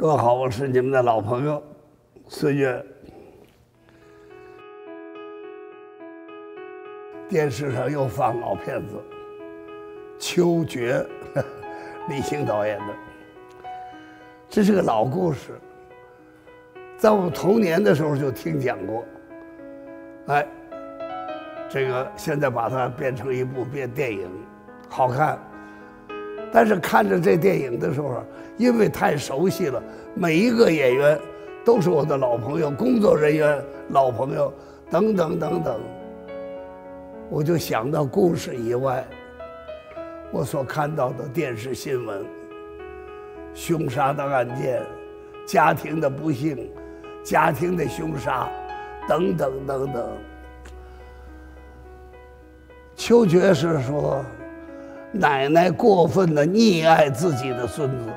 各位好，我是你们的老朋友孙越。电视上又放老片子，《秋决》，李行导演的。这是个老故事，在我们童年的时候就听讲过。哎，这个现在把它变成一部电影，好看。但是看着这电影的时候，因为太熟悉了，每一个演员都是我的老朋友，工作人员老朋友，等等等等。我就想到故事以外，我所看到的电视新闻、凶杀的案件、家庭的不幸、家庭的凶杀，等等等等。秋决是说，奶奶过分的溺爱自己的孙子，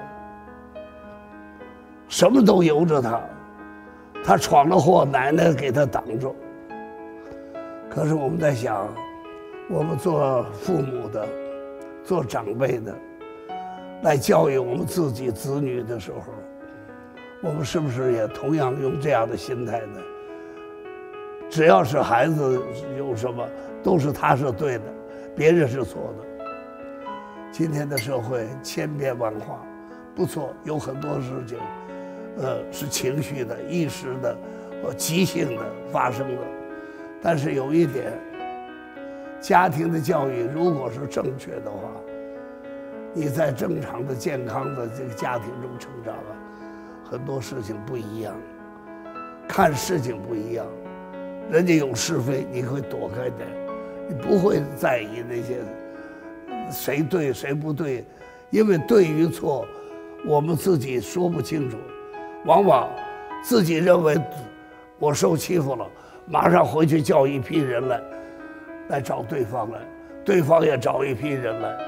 什么都由着他，他闯了祸，奶奶给他挡住。可是我们在想，我们做父母的，做长辈的，来教育我们自己子女的时候，我们是不是也同样用这样的心态呢？只要是孩子有什么，都是他是对的，别人是错的。今天的社会千变万化，不错，有很多事情，是情绪的、一时的、即兴的发生的。但是有一点，家庭的教育如果是正确的话，你在正常的、健康的这个家庭中成长啊，很多事情不一样，看事情不一样。人家有是非，你会躲开的，你不会在意那些谁对谁不对，因为对与错，我们自己说不清楚，往往自己认为我受欺负了，马上回去叫一批人来找对方来，对方也找一批人来。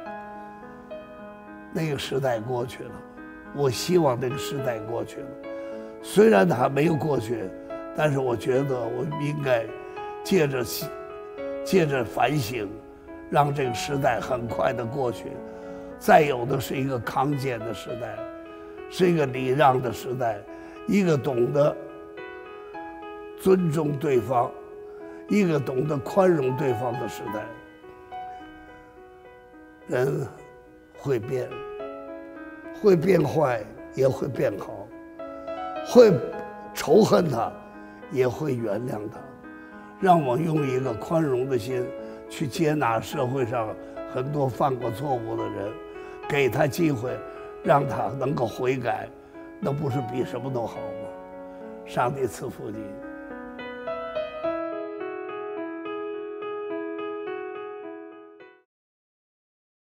那个时代过去了，我希望那个时代过去了。虽然它没有过去，但是我觉得我们应该借着反省，让这个时代很快的过去。再有的是一个康健的时代，是一个礼让的时代，一个懂得尊重对方，一个懂得宽容对方的时代。人会变，会变坏，也会变好，会仇恨他，也会原谅他。让我用一个宽容的心去接纳社会上很多犯过错误的人，给他机会，让他能够悔改，那不是比什么都好吗？上帝赐福你。